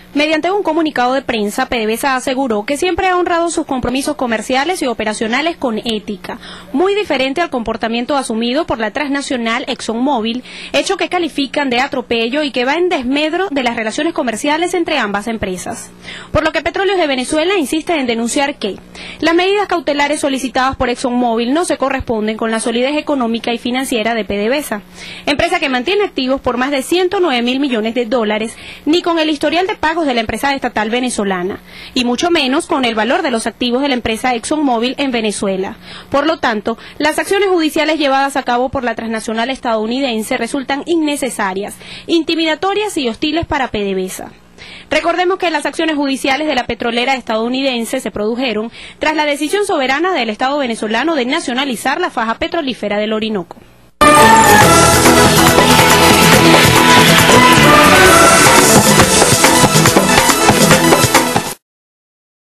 Mediante un comunicado de prensa, PDVSA aseguró que siempre ha honrado sus compromisos comerciales y operacionales con ética, muy diferente al comportamiento asumido por la transnacional ExxonMobil, hecho que califican de atropello y que va en desmedro de las relaciones comerciales entre ambas empresas. Por lo que Petróleos de Venezuela insiste en denunciar que las medidas cautelares solicitadas por ExxonMobil no se corresponden con la solidez económica y financiera de PDVSA, empresa que mantiene activos por más de 109.000 millones de dólares, ni con el historial de pagos de la empresa estatal venezolana, y mucho menos con el valor de los activos de la empresa ExxonMobil en Venezuela. Por lo tanto, las acciones judiciales llevadas a cabo por la transnacional estadounidense resultan innecesarias, intimidatorias y hostiles para PDVSA. Recordemos que las acciones judiciales de la petrolera estadounidense se produjeron tras la decisión soberana del Estado venezolano de nacionalizar la faja petrolífera del Orinoco.